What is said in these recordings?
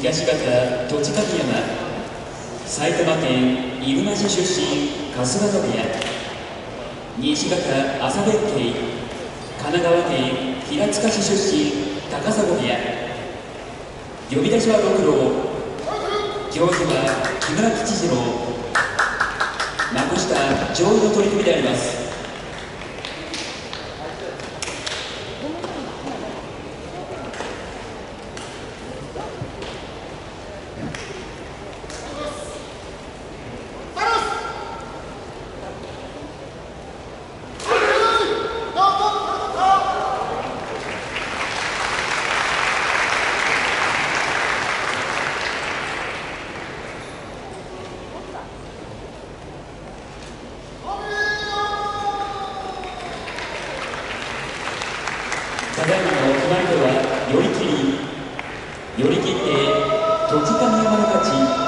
東方栃神山、埼玉県入間市出身春日野部屋、西方朝弁慶、神奈川県平塚市出身高砂部屋、呼び出しは六郎、行司は木村吉次郎、幕下上位の取組であります。ただいまの決まり手は寄り切り、寄り切って栃神山の勝ち。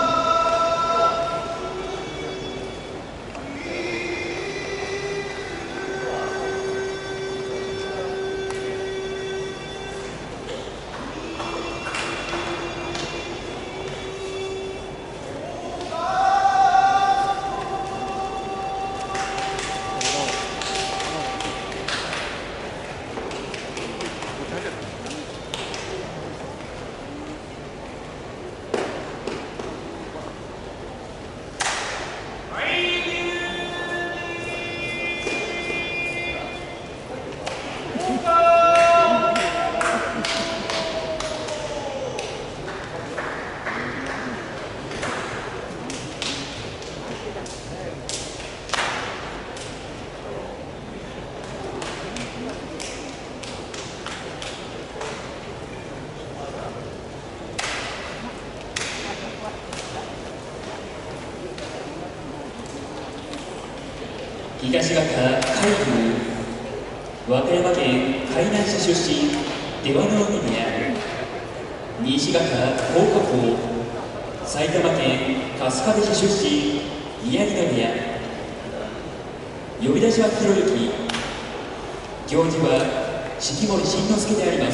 東方海部、和歌山県海南市出身出羽海部屋、西方福岡校、埼玉県春日部市出身宮城野部屋、呼び出しはひろゆき、行司は式守慎之介であります。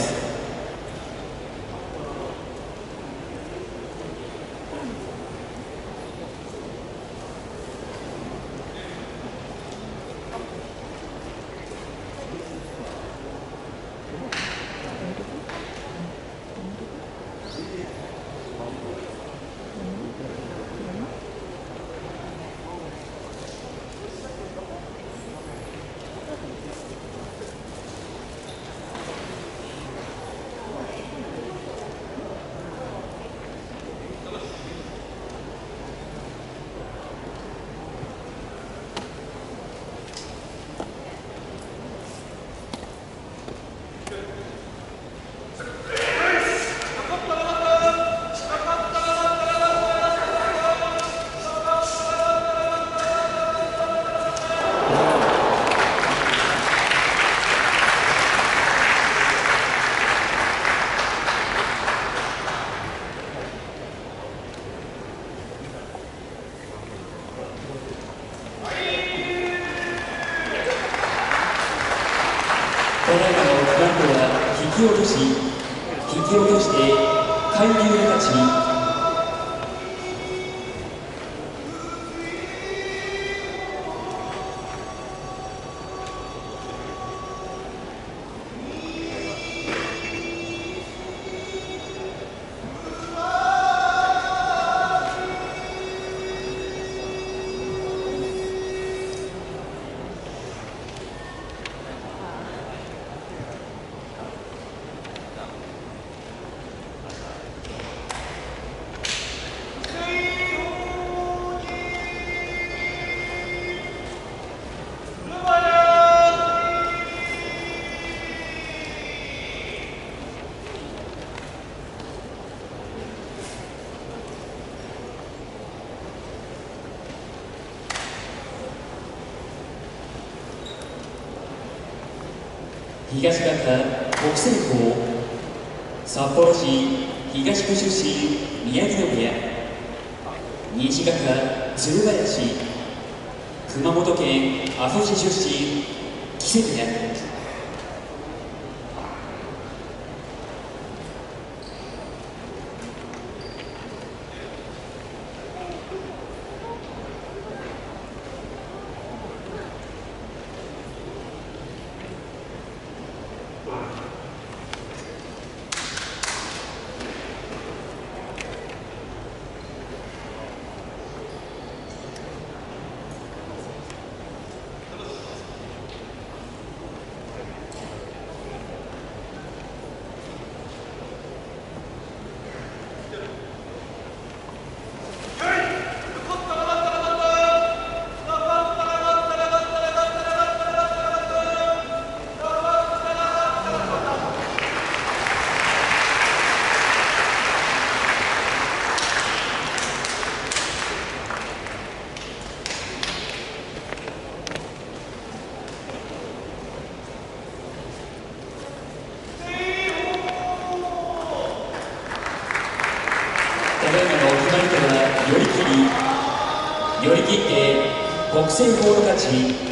ただいまのフランコは引き落として海流の勝ち。東方北青鵬、札幌市東区出身宮城野部屋、西方鶴林、熊本県阿蘇市出身木瀬部屋、 寄り切って北青鵬の勝ち。